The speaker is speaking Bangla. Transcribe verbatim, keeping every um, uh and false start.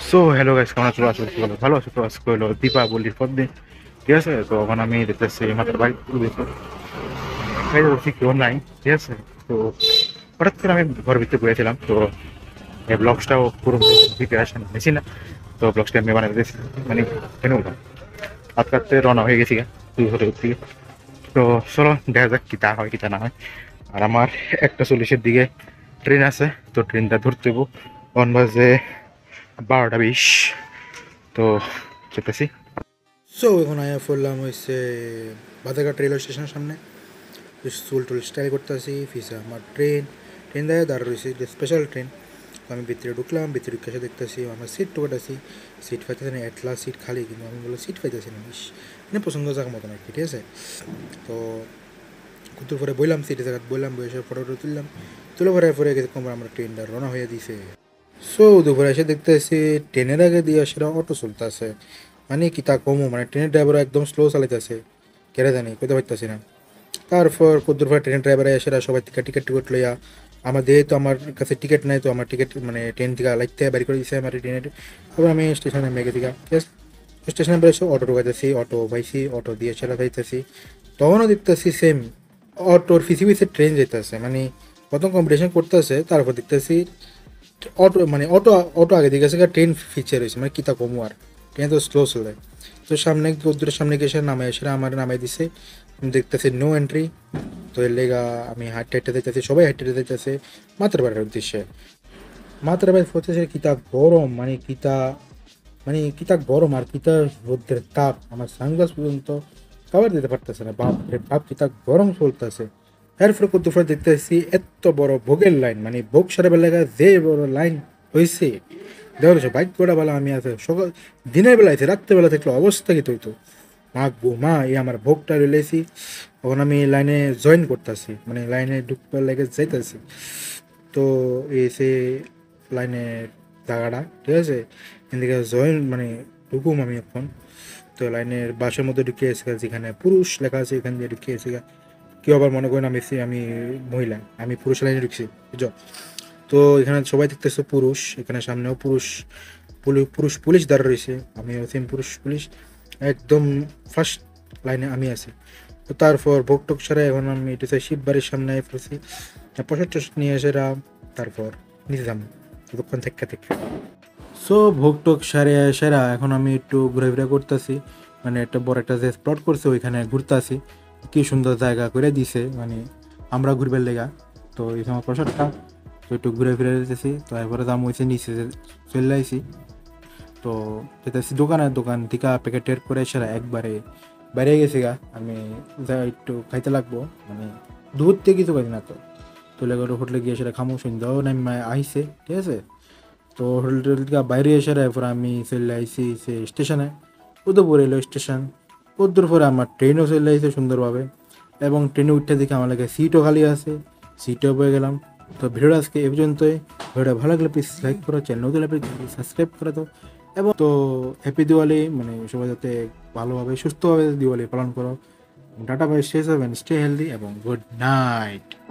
সো হ্যালো গাইস, কেমন আছো? আশা করছি ভালো ভালো আছো। তো আজকে হলো দীপাবলির পর দিন, ঠিক আছে? তো এখন আমি দেখতেছি মাত্র বাইক বলছি কেউ নাই, ঠিক আছে? তো হঠাৎ করে আমি ঘরের ভিতরে বসেছিলাম, তো এই ব্লগসটাও পুরো প্রিপারেশন নিয়েছি না। তো ব্লগসটা আমি বানাতে দিয়েছি, মানে কেন বললাম হাত কাটতে রওনা হয়ে গেছি তুই হোটেল থেকে। তো চলো দেখা যাক কী তা হয় কী তা না হয়। আর আমার একটা চল্লিশের দিকে ট্রেন আছে, তো ট্রেনটা ধরতে হইব। অন বাজে বারোটা বিশ। তো যেতেছি। সো এখন আয়া পড়লাম হয়েছে বাধারঘাট রেলওয়ে স্টেশনের সামনে। চুল টুল স্টাইল করতে আসি ফিসা আমার ট্রেন ট্রেন দেয় দাঁড় রয়েছে স্পেশাল ট্রেন। তো আমি ভিতরে ঢুকলাম, ভিতরে ঢুকে দেখতেছি আমার সিট টোকেট আছি, সিট পাইতেছি না, এট লাস্ট সিট খালি, কিন্তু আমি বললাম সিট পাইতেছি না, ইস মানে পছন্দ জায়গা মতন আর কি, ঠিক আছে? তো কত পরে বললাম সিটে জায়গা বললাম, বসে ফটো টটো তুললাম, তুলে পরে পরে গেছে কম আমরা ট্রেনটা রওনা হয়ে দিছে। সো দুপুরে এসে দেখতেছি ট্রেনের আগে দিয়ে সেটা অটো চলতেছে, মানে কি তা কমো, মানে ট্রেনের ড্রাইভার একদম স্লো চালাইতেছে, কেড়ে জানি কইতে পারতেছি না। তারপর কদ্দুর পরে ট্রেনের ড্রাইভার এসে সবাই টিকিট টিকিট টিকিট লইয়া আমার যেহেতু আমার কাছে টিকিট নাই, তো আমার টিকিট মানে ট্রেন থেকে লাইতে বাড়ি করে দিচ্ছে আমার ট্রেনের। তারপর আমি স্টেশনে নেমে গেছি, ঠিক আছে? স্টেশনে বেড়ে অটো ঢুকাইতেছি, অটো পাইছি, অটো দিয়ে সেরা যাইতেছি। তখনও দেখতেছি সেম অটোর পিছিয়ে পিছিয়ে ট্রেন যেতেছে, মানে প্রথম কম্পিটিশন করতেছে, তারপর দেখতেছি অটো মানে অটো অটো আগে দিকে গেছে, ট্রেন ফিচার হয়েছে, মানে কিতা কমু আর ট্রেন তো স্লো চলে। তো সামনে কদ্দুরের সামনে গেছে নামাই এসে আমার নামাই দিছে, দেখতেছি নো এন্ট্রি। তো এর লেগা আমি হাইটে হাইটে দিতেছি, সবাই হাইটে দিতেছে মাত্র বাড়ির উদ্দেশ্যে। মাত্র বাড়ি হচ্ছে কিতা গরম, মানে কিতা মানে কিতা গরম আর কিতা রোদ্রের তাপ, আমার সানগ্লাস পর্যন্ত কাভার দিতে পারতেছে না, বাপ রে বাপ কিতা গরম চলতেছে। এরপরে কত ফলে দেখতেছি এত বড় ভোগের লাইন, মানে ভোগ সারা বেলা যে বড় লাইন হয়েছে দেখো, বাইক গোড়া বেলা আমি আছে সকাল দিনের বেলা আছে, রাত্রেবেলা থাকলে অবস্থা কি হইতো। মা গো মা, এই আমার ভোগটা রেলেছি। তখন আমি লাইনে জয়েন করতেছি, মানে লাইনে ঢুকবার লেগে যাইতেছি। তো এসে লাইনের জায়গাটা, ঠিক আছে, এদিকে জয়েন মানে ঢুকুম আমি এখন। তো লাইনের বাসের মধ্যে ঢুকিয়ে এসে যেখানে পুরুষ লেখা আছে এখান দিয়ে ঢুকিয়ে এসে, কেউ আবার মনে করেন আমি আমি মহিলা, আমি পুরুষ লাইনে ঢুকছি, বুঝছো? তো এখানে সবাই দেখতেছে পুরুষ, এখানে সামনেও পুরুষ পুরুষ পুলিশ দাঁড়া রয়েছে, আমিও সেম পুরুষ পুলিশ, একদম ফার্স্ট লাইনে আমি আছি। তো তারপর ভোগ টোক সারা এখন আমি এটা শিব বাড়ির সামনে পড়েছি, প্রসাদ টসাদ নিয়ে এসে তারপর নিতে যাবো ততক্ষণ থেকে থেকে। সো ভোগ টোক সারে সেরা এখন আমি একটু ঘুরে ফিরে করতেছি, মানে একটা বড় একটা যে স্পট করছে ওইখানে ঘুরতে আসি। কি সুন্দর জায়গা করে দিছে, মানে আমরা ঘুরবার লেগা। তো এই সময় প্রসাদটা তো একটু ঘুরে ফিরে যেতেছি, তো এরপরে দাম হয়েছে নিচে চলে আইসি। তো যেতেছি দোকানের দোকান থেকে প্যাকেট টের করে সেরা একবারে বাইরে গেছি গা আমি, যা একটু খাইতে লাগবো, মানে দূর থেকে কিছু খাই না। তো তুলে করে হোটেলে গিয়ে সেটা খামো, সন্ধ্যাও নামে আইসে, ঠিক আছে? তো হোটেল টোটেল থেকে বাইরে এসে এরপর আমি চলে আইসি সে স্টেশনে, উদয়পুর রেলওয়ে স্টেশন। উদূর পরে আমার ট্রেনও চলে আইসে সুন্দরভাবে, এবং ট্রেনে উঠতে দেখে আমার লাগে সিটও খালি আছে, সিটও পেয়ে গেলাম। তো ভিডিওটা আজকে এ পর্যন্তই। ভিডিওটা ভালো লাগলে প্লিজ লাইক করো, চ্যানেল নতুন লাগলে প্লিজ সাবস্ক্রাইব করে দাও। এবং তো হ্যাপি দিওয়ালি, মানে সবাই যাতে ভালোভাবে সুস্থভাবে দিওয়ালি পালন করো। ডাটা bye stay seven, stay healthy এবং গুড নাইট।